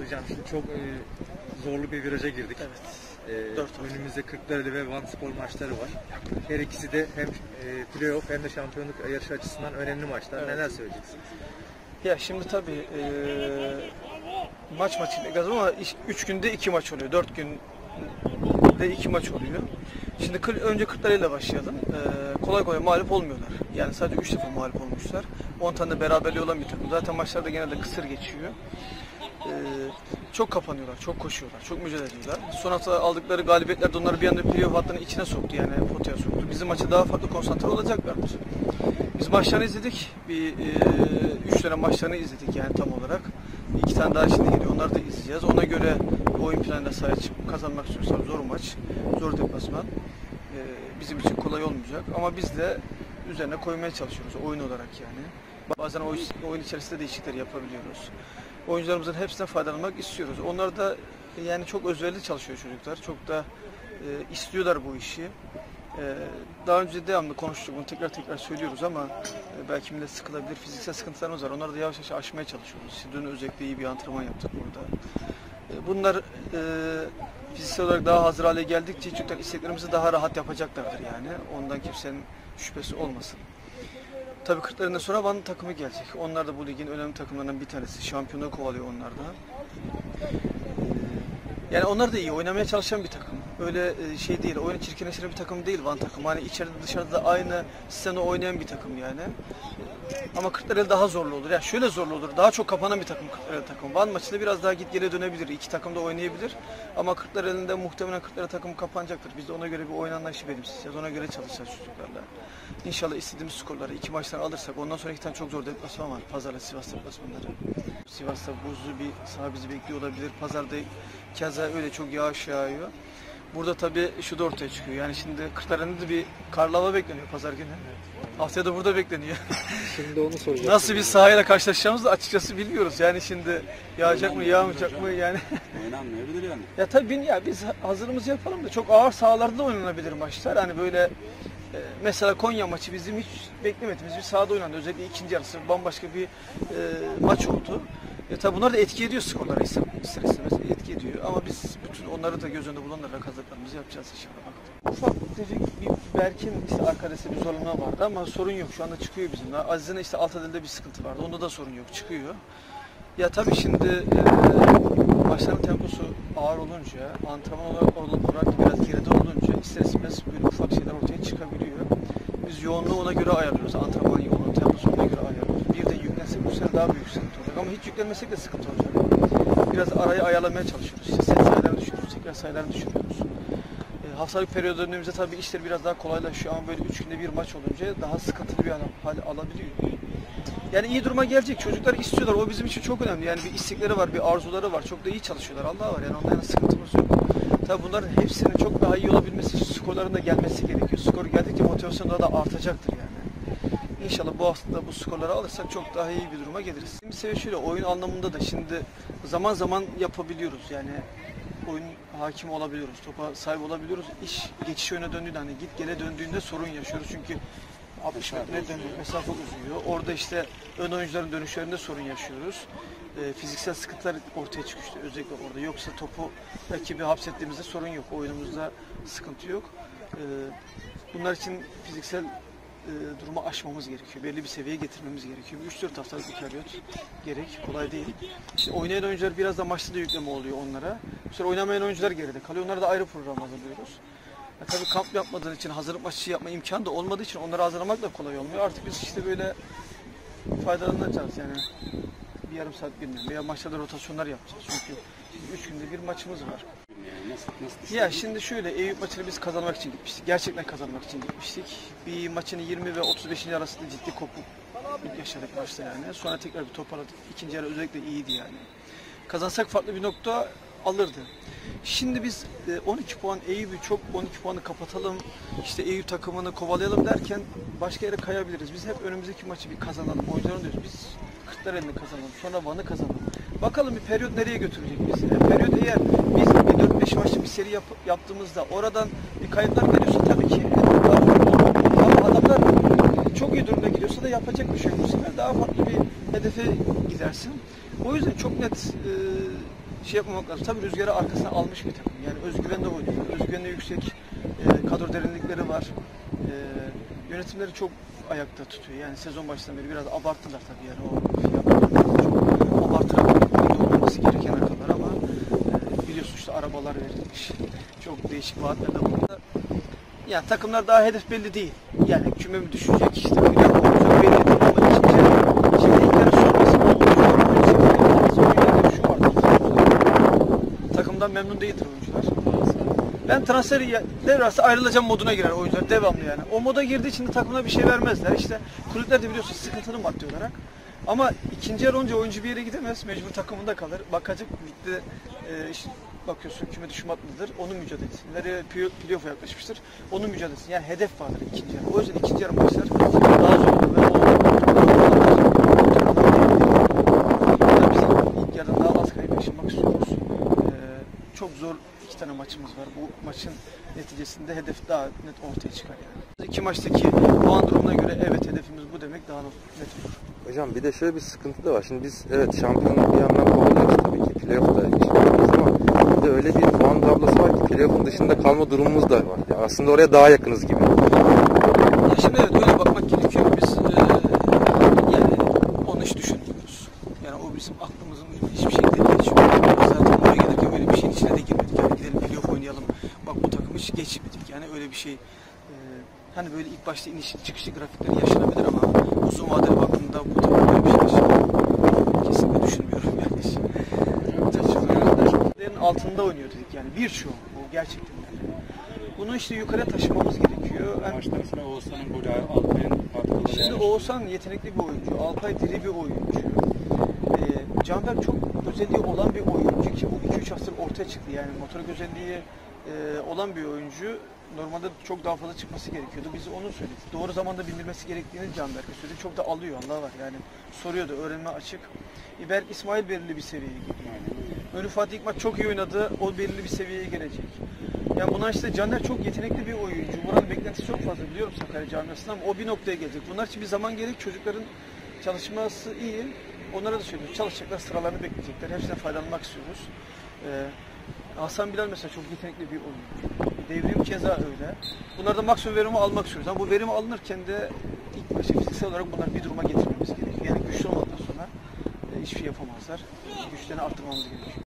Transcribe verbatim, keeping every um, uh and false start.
Hocam şimdi çok e, zorlu bir viraja girdik. Evet. E, önümüzde Kırklareli ve Van Spor maçları var. Her ikisi de hem e, playoff hem de şampiyonluk yarışı açısından önemli maçlar. Evet. Neler söyleyeceksiniz? Ya şimdi tabii e, maç maçıyla gaz ama üç günde iki maç oluyor. dört günde iki maç oluyor. Şimdi önce Kırklareli ile başlayalım. E, kolay kolay mağlup olmuyorlar. Yani sadece üç defa mağlup olmuşlar. on tane de beraberliği olan bir takım. Zaten maçlarda genelde kısır geçiyor. Ee, çok kapanıyorlar, çok koşuyorlar, çok mücadele ediyorlar. Son hafta aldıkları galibiyetler de onları bir anda playoff hattının içine soktu, yani potaya soktu. Bizim maçı daha farklı konsantre olacaklardır. Biz maçlarını izledik, bir e, üç tane maçlarını izledik yani tam olarak. İki tane daha şimdi geliyor, onları da izleyeceğiz. Ona göre oyun planına sahaya çıkıp kazanmak istiyorsak zor maç, zor deplasman. Ee, bizim için kolay olmayacak ama biz de üzerine koymaya çalışıyoruz oyun olarak yani. Bazen oyun, oyun içerisinde değişiklikler yapabiliyoruz. Oyuncularımızın hepsinden faydalanmak istiyoruz. Onlar da yani çok özverili çalışıyor çocuklar. Çok da e, istiyorlar bu işi. E, daha önce devamlı konuştuk, bunu tekrar tekrar söylüyoruz ama e, belki millet sıkılabilir. Fiziksel sıkıntılarımız var. Onları da yavaş yavaş aşmaya çalışıyoruz. İşte dün özellikle iyi bir antrenman yaptık burada. E, bunlar e, fiziksel olarak daha hazır hale geldikçe çocuklar isteklerimizi daha rahat yapacaklardır yani. Ondan kimsenin şüphesi olmasın. Tabii Kırklareli'nden sonra Van takımı gelecek. Onlar da bu ligin önemli takımlarından bir tanesi. Şampiyonluğu kovalıyor onlar da. Yani onlar da iyi, oynamaya çalışan bir takım. Öyle şey değil, oyunu çirkinleştiren bir takım değil Van takımı. Hani içeride dışarıda da aynı sistemde oynayan bir takım yani. Ama Kırklareli daha zorlu olur. Yani şöyle zorlu olur, daha çok kapanan bir takım Kırklareli takım. Van maçında biraz daha git geri dönebilir, iki takım da oynayabilir. Ama Kırklareli'nde muhtemelen Kırklareli takımı kapanacaktır. Biz de ona göre bir oyun anlayışı benimseyeceğiz, ona göre çalışacağız çocuklarla. İnşallah istediğimiz skorları iki maçtan alırsak, ondan sonra iki tane çok zor deplasman var. Pazarla Sivas deplasmanları. Sivas'ta buzlu bir saha bizi bekliyor olabilir. Pazarda keza öyle çok yağış yağıyor. Burada tabii şu da ortaya çıkıyor. Yani şimdi Kırklareli'nde de bir karlava bekleniyor pazar günü. Haftaya da burada bekleniyor. Şimdi onu soracağım. Nasıl bir sahayla karşılaşacağımızı da açıkçası bilmiyoruz. Yani şimdi yağacak mı, yağmayacak mı yani. Oynanmayabilir yani. Ya tabii ya biz hazırlığımızı yapalım da çok ağır sahalarda da oynanabilir maçlar. Hani böyle mesela Konya maçı bizim hiç beklemediğimiz bir sahada oynandı. Özellikle ikinci yarısı bambaşka bir e, maç oldu. E tabi bunlar da etki ediyor skorlara, ister istemez etki ediyor. Ama biz bütün onları da göz önünde bulundurarak hazırlıklarımızı yapacağız inşallah. Ufak tefek bir Berk'in işte arkadaşında bir zorunluluğu vardı ama sorun yok. Şu anda çıkıyor bizimle. Aziz'in işte alt adelde bir sıkıntı vardı. Onda da sorun yok. Çıkıyor. Ya tabii şimdi e, maçların temposu ağır olunca, antrenman olarak biraz geride olunca ister istemez böyle ufak şeyler ortaya çıkabiliyor. Biz yoğunluğu ona göre ayarlıyoruz. Antrenman yoğunluğu, temposu ona göre ayarlıyoruz. Bir de yüklensek bu sene daha büyük sıkıntı olacak. Ama hiç yüklenmesek de sıkıntı olacak. Biraz arayı ayarlamaya çalışıyoruz. İşte set sayılarını düşürüyoruz, tekrar sayılarını düşürüyoruz. E, haftalık periyoda döndüğümüzde tabii işler biraz daha kolaylaşıyor ama böyle üç günde bir maç olunca daha sıkıntılı bir hal alabiliyor. Yani iyi duruma gelecek. Çocuklar istiyorlar. O bizim için çok önemli. Yani bir istekleri var, bir arzuları var. Çok da iyi çalışıyorlar. Allah var. Yani onların sıkıntımız yok. Tabii bunların hepsinin çok daha iyi olabilmesi için skorların da gelmesi gerekiyor. Skor geldikçe motivasyon daha da artacaktır yani. İnşallah bu hafta da bu skorları alırsak çok daha iyi bir duruma geliriz. Bir sebebi şöyle, oyun anlamında da şimdi zaman zaman yapabiliyoruz. Yani oyun hakim olabiliyoruz. Topa sahip olabiliyoruz. İş geçiş yöne döndüğünde, hani git gele döndüğünde sorun yaşıyoruz. Çünkü altmış metre dönüyor, mesafe uzuyor. Orada işte ön oyuncuların dönüşlerinde sorun yaşıyoruz. E, fiziksel sıkıntılar ortaya çıkıyor özellikle orada. Yoksa topu rakibi hapsettiğimizde sorun yok. Oyunumuzda sıkıntı yok. E, bunlar için fiziksel e, durumu aşmamız gerekiyor. Belli bir seviyeye getirmemiz gerekiyor. üç dört haftalık bir periyot gerek. Kolay değil. İşte oynayan oyuncular biraz da maçta da yükleme oluyor onlara. Bu sefer oynamayan oyuncular geride kalıyor. Onlara da ayrı program hazırlıyoruz. Ya tabii kamp yapmadığın için, hazırlık maçı yapma imkanı da olmadığı için onları hazırlamak da kolay olmuyor. Artık biz işte böyle faydalanacağız yani. Bir yarım saat bilmiyorum veya maçlarda rotasyonlar yapacağız. Çünkü üç günde bir maçımız var. Nasıl, nasıl ya şimdi şöyle, Eyüp maçını biz kazanmak için gitmiştik. Gerçekten kazanmak için gitmiştik. Bir maçın yirmi ve otuz beşinci arasında ciddi kopuk yaşadık maçta yani. Sonra tekrar bir toparladık. İkinci yarı özellikle iyiydi yani. Kazansak farklı bir nokta alırdı. Şimdi biz on iki puan Eyüp'ü çok on iki puanı kapatalım, işte Eyüp takımını kovalayalım derken başka yere kayabiliriz. Biz hep önümüzdeki maçı bir kazanalım. Oyuncuların diyoruz. Biz Kırklareli'ni kazanalım. Sonra Van'ı kazanalım. Bakalım bir periyot nereye götürecek bizi? Yani periyot eğer biz bir dört beş maçlı bir seri yap, yaptığımızda oradan bir kayıplar geliyorsa tabii ki daha farklı. Ama adamlar çok iyi durumda gidiyorsa da yapacak bir şey yok. Bu sefer daha farklı bir hedefe gidersin. O yüzden çok net e, şey yapmamak lazım. Tabii Rüzgar'ı arkasına almış bir takım. Yani özgüvenle oynuyor. Özgüvenle yüksek e, kadro derinlikleri var. E, yönetimleri çok ayakta tutuyor. Yani sezon başından beri biraz abarttılar tabii yani o fiyatları çok abartılarak olması gerekene kadar ama e, biliyorsun işte arabalar verilmiş. Çok değişik vaatler de bulundu. Yani takımlar daha hedef belli değil. Yani küme mi düşecek işte playoff olacak belli değil ama ikinci şimdi ilk yarı sonrası oyuncular şu vardı. Takımdan memnun değildir oyuncular. Ben transfer devresi ayrılacağım moduna girer oyuncular devamlı yani. O moda girdiği için de takımına bir şey vermezler. İşte kulüpler de biliyorsun sıkıntılı maddi olarak. Ama ikinci yarı olunca oyuncu bir yere gidemez. Mecbur takımında kalır. Bakacak ligde e, işte bakıyorsun küme düşme hattıdır. Onun mücadelesi. Nereye playoff'a yaklaşmıştır. Onun mücadelesi. Yani hedef vardır ikinci yarı. O yüzden ikinci yarı maçlar daha zor olur. Ve o bizim ilk yarıda daha az kayıp yaşamak istiyoruz. E, çok zor iki tane maçımız var. Bu maçın neticesinde hedef daha net ortaya çıkar yani. İki maçtaki puan durumuna göre evet hedefimiz bu demek daha net olur. Hocam bir de şöyle bir sıkıntı da var. Şimdi biz evet şampiyonluk bir yandan kovalıyoruz tabii ki. Playoff'da işimiz ama bir de öyle bir puan tablosu var ki playoff'un dışında kalma durumumuz da var. Yani aslında oraya daha yakınız gibi. Ya şimdi evet öyle bakmak gerekiyor. Biz e, yani onu hiç düşünmüyoruz. Yani o bizim aklımızın hiçbir şekilde geçmiyor. Zaten buraya gelirken öyle bir şeyin içine de girmedik. Yani gidelim playoff oynayalım. Bak bu takım hiç geçmedik. Yani öyle bir şey e, hani böyle ilk başta iniş çıkışı grafikleri yaşanabilir ama uzun vadeli bakımda bu takım böyle bir şey yaşanıyor. Kesinlikle düşünmüyorum yani. Altında oynuyor dedik yani birçoğu bu gerçekten yani. Bunu işte yukarıya taşımamız gerekiyor. Yani, maçta mesela Oğuzhan'ın golü, Alpay'ın katkıları. şimdi Oğuzhan yetenekli bir oyuncu, Alpay diri bir oyuncu. Ee, Canberk çok özelliği olan bir oyuncu ki bu iki üç haftadır ortaya çıktı yani motorik özelliği e, olan bir oyuncu. Normalde çok daha fazla çıkması gerekiyordu. Biz onu söyledik. Doğru zamanda bindirmesi gerektiğini Canberk'e söyledik. Çok da alıyor Allah var yani. Soruyordu, öğrenme açık. Berk İsmail belirli bir seviyeye geliyor. Önü Fatih ilk maç çok iyi oynadı. O belirli bir seviyeye gelecek. Yani bunlar işte Caner çok yetenekli bir oyuncu. Buranın beklentisi çok fazla biliyorum Sakarya camiasından ama o bir noktaya gelecek. Bunlar için bir zaman gerek. Çocukların çalışması iyi. Onlara da söylüyoruz. Çalışacaklar, sıralarını bekleyecekler. Hepsinden faydalanmak istiyoruz. Ee, Hasan Bilal mesela çok yetenekli bir oyuncu. Devrim keza öyle. Bunlarda maksimum verimi almak istiyoruz. Ama bu verimi alınırken de ilk başta fiziksel olarak bunları bir duruma getirmemiz gerekiyor. Yani güçlü olmadan sonra e, hiçbir şey yapamazlar. Güçlerini artırmamız gerekiyor.